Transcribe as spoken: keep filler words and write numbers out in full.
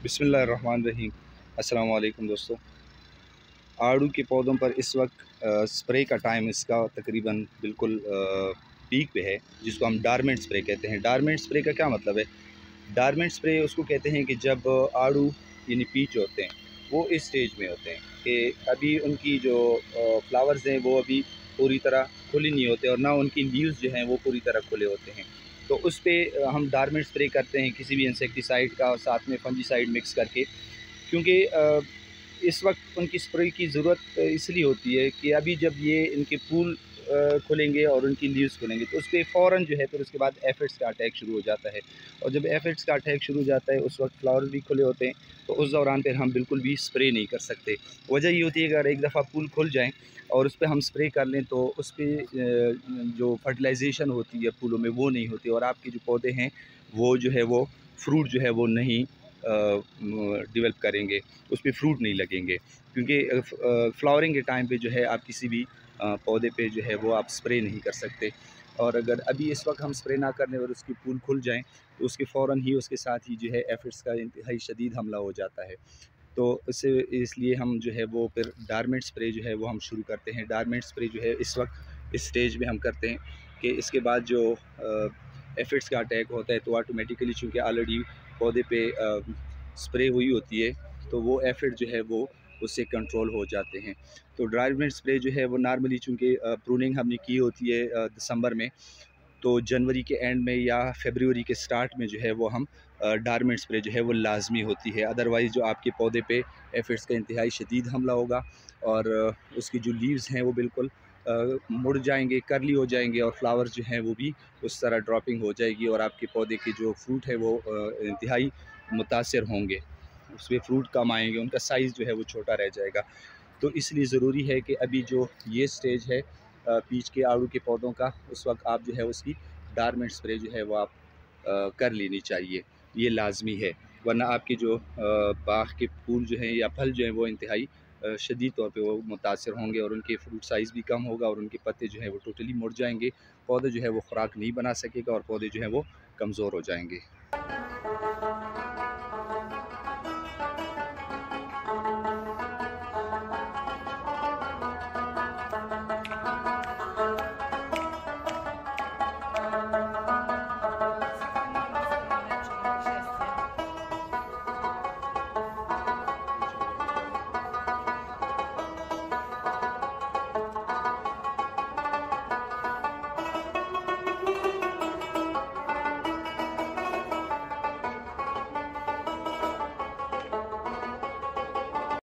बिस्मिल्लाहिर्रहमानिर्रहीम। अस्सलाम वालेकुम दोस्तों। आड़ू के पौधों पर इस वक्त स्प्रे का टाइम इसका तकरीबन बिल्कुल पीक पे है, जिसको हम डार्मेंट स्प्रे कहते हैं। डार्मेंट स्प्रे का क्या मतलब है? डार्मेंट स्प्रे उसको कहते हैं कि जब आड़ू यानी पीच होते हैं वो इस स्टेज में होते हैं कि अभी उनकी जो फ्लावर्स हैं वो अभी पूरी तरह खुले नहीं होते और ना उनकी लीव्स जो हैं वो पूरी तरह खुले होते हैं। तो उस पर हम डार्मेंट स्प्रे करते हैं किसी भी इंसेक्टिसाइड का, साथ में फंजीसाइड मिक्स करके, क्योंकि इस वक्त उनकी स्प्रे की ज़रूरत इसलिए होती है कि अभी जब ये इनके फूल खुलेंगे और उनकी लीव्स खुलेंगे तो उस पर फ़ौरन जो है फिर उसके बाद एफिड्स का अटैक शुरू हो जाता है। और जब एफिड्स का अटैक शुरू हो जाता है उस वक्त फ्लावर भी खुले होते हैं, तो उस दौरान फिर हम बिल्कुल भी स्प्रे नहीं कर सकते। वजह ये होती है कि अगर एक दफ़ा फूल खुल जाएँ और उस पर हम स्प्रे कर लें तो उस पर जो फर्टिलाइजेशन होती है फूलों में वो नहीं होती और आपके जो पौधे हैं वो जो है वो फ्रूट जो है वो नहीं डेवलप करेंगे, उस पर फ्रूट नहीं लगेंगे। क्योंकि फ्लावरिंग के टाइम पे जो है आप किसी भी पौधे पे जो है वो आप स्प्रे नहीं कर सकते। और अगर अभी इस वक्त हम स्प्रे ना करने और उसकी फूल खुल जाएं तो उसके फ़ौरन ही उसके साथ ही जो है एफिड्स का इंतहाई शदीद हमला हो जाता है। तो इससे इसलिए हम जो है वो फिर डार्मेंट स्प्रे जो है वो हम शुरू करते हैं। डार्मेंट स्प्रे जो है इस वक्त इस स्टेज में हम करते हैं कि इसके बाद जो एफिड्स का अटैक होता है तो ऑटोमेटिकली चूँकि ऑलरेडी पौधे पे स्प्रे हुई होती है तो वो एफिड जो है वो उससे कंट्रोल हो जाते हैं। तो डार्मेंट स्प्रे जो है वो नॉर्मली चूँकि प्रूनिंग हमने की होती है दिसंबर में, तो जनवरी के एंड में या फरवरी के स्टार्ट में जो है वो हम डार्मेंट स्प्रे जो है वो लाजमी होती है। अदरवाइज़ जो आपके पौधे पे एफिड्स का इंतहाई शदीद हमला होगा और उसकी जो लीव्स हैं वो बिल्कुल मुड़ जाएंगे, करली हो जाएंगे और फ्लावर्स जो हैं वो भी उस तरह ड्रॉपिंग हो जाएगी और आपके पौधे के जो फ्रूट है वो इंतहाई मुतासर होंगे, उसमें फ्रूट कम आएंगे, उनका साइज़ जो है वो छोटा रह जाएगा। तो इसलिए ज़रूरी है कि अभी जो ये स्टेज है पीच के आड़ू के पौधों का, उस वक्त आप जो है उसकी डार्मेंट स्प्रे जो है वो आप आ, कर लेनी चाहिए, ये लाजमी है। वरना आपके जो बाग के फूल जो हैं या फल जो हैं वो इंतहाई शदीद तौर पे वो मुतासर होंगे और उनके फ्रूट साइज़ भी कम होगा और उनके पत्ते जो हैं वो टोटली मुड़ जाएंगे। पौधे जो है वो खुराक नहीं बना सकेगा और पौधे जो हैं वो कमज़ोर हो जाएंगे।